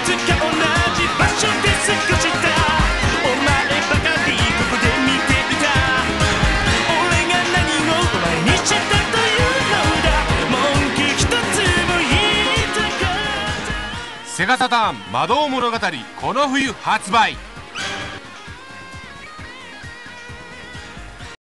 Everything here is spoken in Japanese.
か同じ場所で過ごしたお前ばかりここで見ていた俺が何をお前にしたというのだ文句一つも言いたかった。 セガサターン魔導物語この冬発売。